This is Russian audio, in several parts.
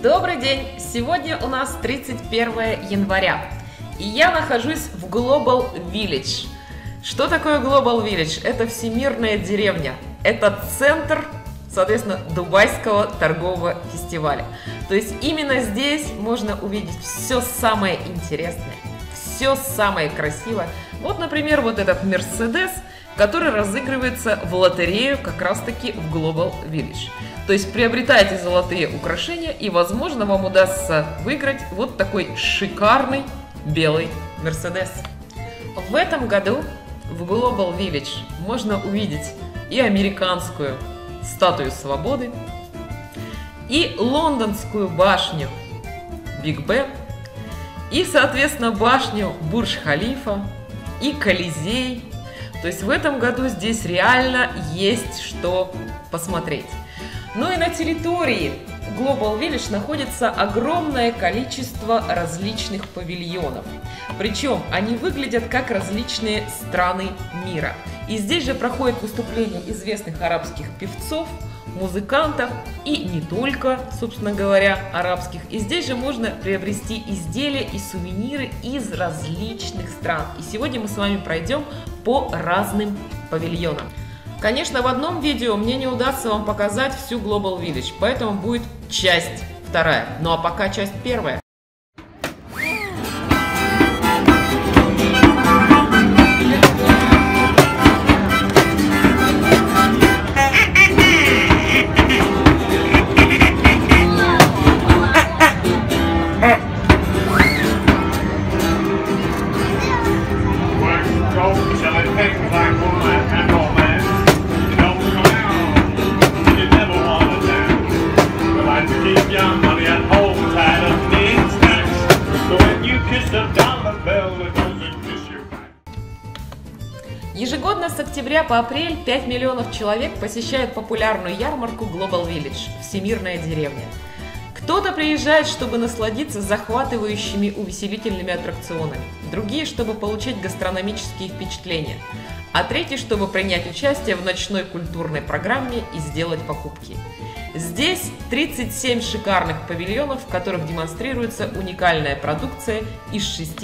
Добрый день! Сегодня у нас 31 января, и я нахожусь в Global Village. Что такое Global Village? Это всемирная деревня. Это центр, соответственно, Дубайского торгового фестиваля. То есть именно здесь можно увидеть все самое интересное, все самое красивое. Вот, например, вот этот Mercedes, который разыгрывается в лотерею как раз-таки в Global Village. То есть приобретайте золотые украшения, и, возможно, вам удастся выиграть вот такой шикарный белый Mercedes. В этом году в Global Village можно увидеть и американскую статую свободы, и лондонскую башню Биг Бен, и, соответственно, башню Бурдж-Халифа, и Колизей. То есть в этом году здесь реально есть что посмотреть. Ну и на территории Global Village находится огромное количество различных павильонов. Причем они выглядят как различные страны мира. И здесь же проходят выступления известных арабских певцов, музыкантов и не только, собственно говоря, арабских. И здесь же можно приобрести изделия и сувениры из различных стран. И сегодня мы с вами пройдем по разным павильонам. Конечно, в одном видео мне не удастся вам показать всю Global Village, поэтому будет часть вторая. Ну а пока часть первая. Ежегодно с октября по апрель 5 миллионов человек посещают популярную ярмарку Global Village – Всемирная деревня. Кто-то приезжает, чтобы насладиться захватывающими увеселительными аттракционами, другие, чтобы получить гастрономические впечатления, а третьи, чтобы принять участие в ночной культурной программе и сделать покупки. Здесь 37 шикарных павильонов, в которых демонстрируется уникальная продукция из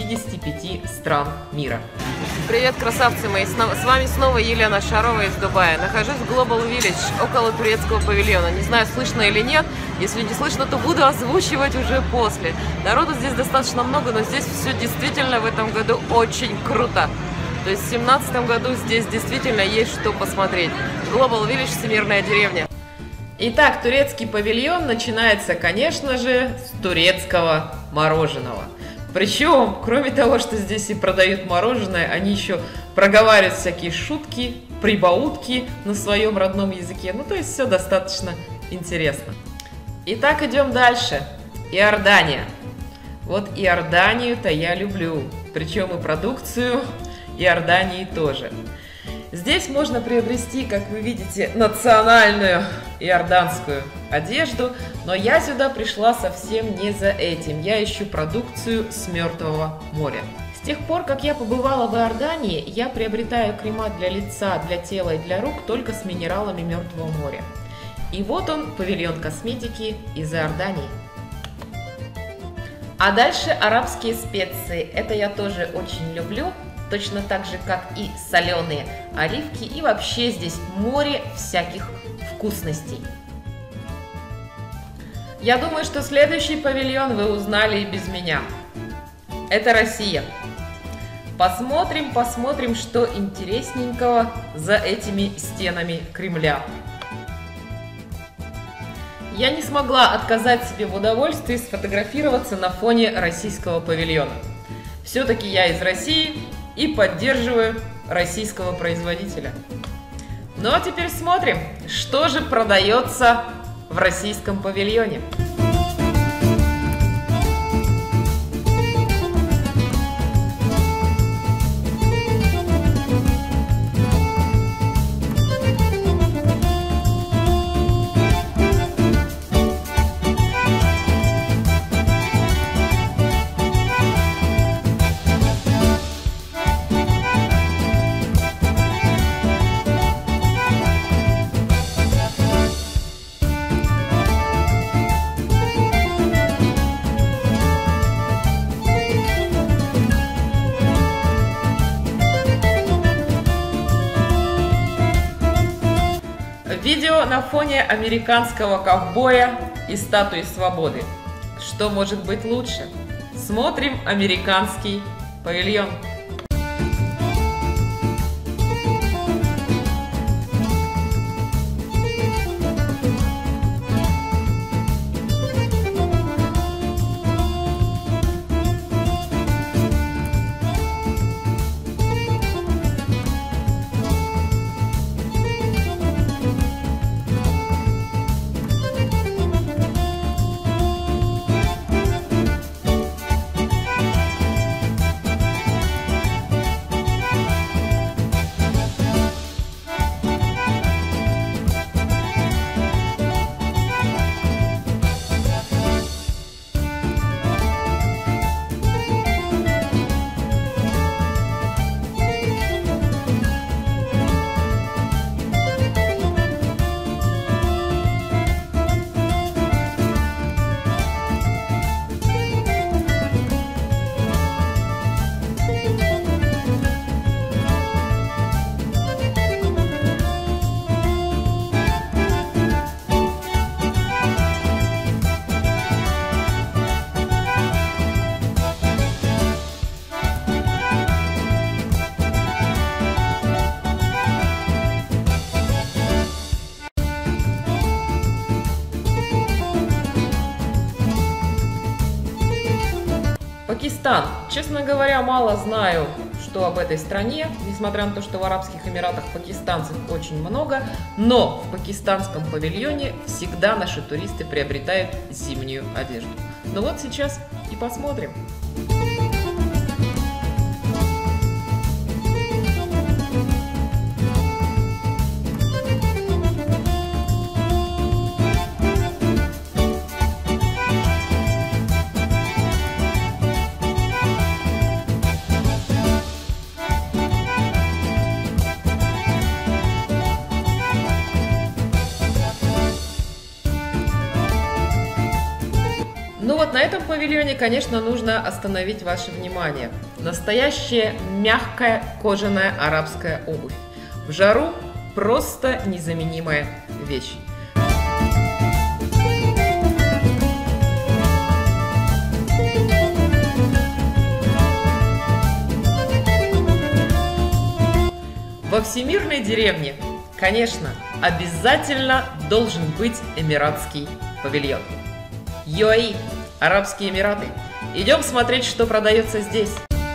65 стран мира. Привет, красавцы мои! С вами снова Елена Шарова из Дубая. Нахожусь в Global Village, около турецкого павильона. Не знаю, слышно или нет. Если не слышно, то буду озвучивать уже после. Народу здесь достаточно много, но здесь все действительно в этом году очень круто. То есть в 2017 году здесь действительно есть что посмотреть. Global Village, всемирная деревня. Итак, турецкий павильон начинается, конечно же, с турецкого мороженого. Причем, кроме того, что здесь и продают мороженое, они еще проговаривают всякие шутки, прибаутки на своем родном языке. Ну, то есть все достаточно интересно. Итак, идем дальше. Иордания. Вот Иорданию-то я люблю. Причем и продукцию Иордании тоже. Здесь можно приобрести, как вы видите, национальную иорданскую одежду, но я сюда пришла совсем не за этим. Я ищу продукцию с Мертвого моря. С тех пор, как я побывала в Иордании, я приобретаю крема для лица, для тела и для рук только с минералами Мертвого моря. И вот он, павильон косметики из Иордании. А дальше арабские специи. Это я тоже очень люблю. Точно так же, как и соленые оливки. И вообще здесь море всяких вкусностей. Я думаю, что следующий павильон вы узнали и без меня. Это Россия. Посмотрим, что интересненького за этими стенами Кремля. Я не смогла отказать себе в удовольствии сфотографироваться на фоне российского павильона. Все-таки я из России и поддерживаю российского производителя. Ну а теперь смотрим, что же продается в российском павильоне. Видео на фоне американского ковбоя и статуи свободы. Что может быть лучше? Смотрим американский павильон. Пакистан. Честно говоря, мало знаю, что об этой стране, несмотря на то, что в Арабских Эмиратах пакистанцев очень много, но в пакистанском павильоне всегда наши туристы приобретают зимнюю одежду. Ну вот сейчас и посмотрим. Ну вот на этом павильоне, конечно, нужно остановить ваше внимание. Настоящая мягкая кожаная арабская обувь. В жару просто незаменимая вещь. Во всемирной деревне, конечно, обязательно должен быть эмиратский павильон. ЮАИ, Арабские Эмираты. Идем смотреть, что продается здесь.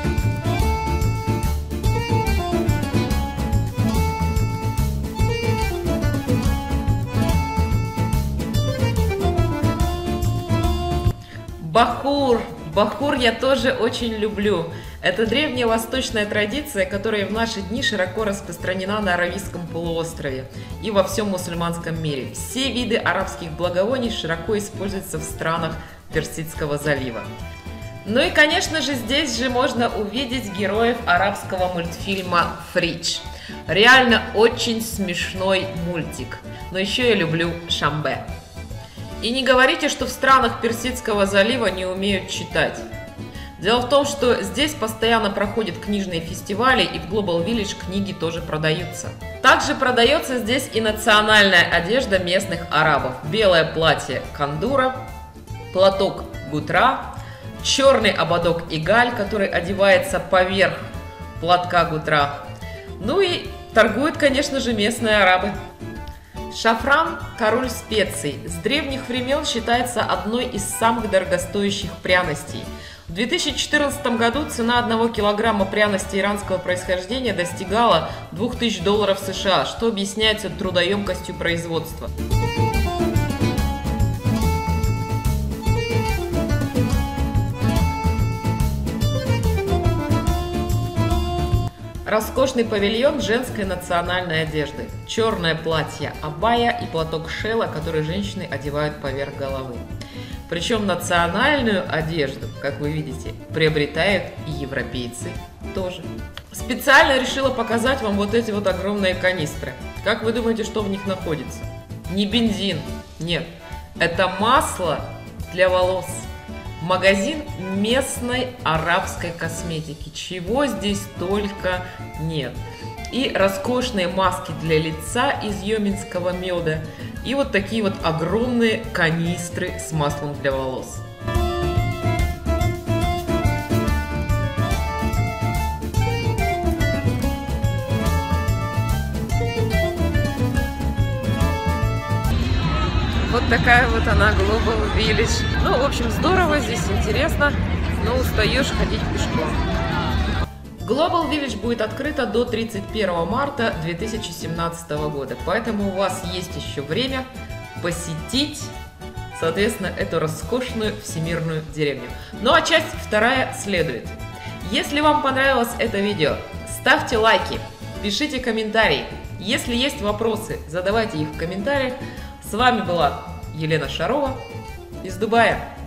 Бахур. Бахур я тоже очень люблю. Это древняя восточная традиция, которая в наши дни широко распространена на Аравийском полуострове и во всем мусульманском мире. Все виды арабских благовоний широко используются в странах Персидского залива. Ну и, конечно же, здесь же можно увидеть героев арабского мультфильма «Фридж». Реально очень смешной мультик. Но еще я люблю Шамбе. И не говорите, что в странах Персидского залива не умеют читать. Дело в том, что здесь постоянно проходят книжные фестивали, и в Global Village книги тоже продаются. Также продается здесь и национальная одежда местных арабов. Белое платье кандура, платок гутра, черный ободок игаль, который одевается поверх платка гутра. Ну и торгуют, конечно же, местные арабы. Шафран – король специй. С древних времен считается одной из самых дорогостоящих пряностей. В 2014 году цена 1 килограмма пряностей иранского происхождения достигала $2000 США, что объясняется трудоемкостью производства. Роскошный павильон женской национальной одежды. Черное платье абая и платок шелла, который женщины одевают поверх головы. Причем национальную одежду, как вы видите, приобретают и европейцы тоже. Специально решила показать вам вот эти вот огромные канистры. Как вы думаете, что в них находится? Не бензин, нет. Это масло для волос. магазин местной арабской косметики. Чего здесь только нет. И роскошные маски для лица из йеменского меда. И вот такие вот огромные канистры с маслом для волос. Вот такая вот она, Global Village. Ну, в общем, здорово, здесь интересно, но устаешь ходить пешком. Global Village будет открыто до 31 марта 2017 года, поэтому у вас есть еще время посетить, соответственно, эту роскошную всемирную деревню. Ну а часть вторая следует. Если вам понравилось это видео, ставьте лайки, пишите комментарии. Если есть вопросы, задавайте их в комментариях. С вами была Елена Шарова из Дубая.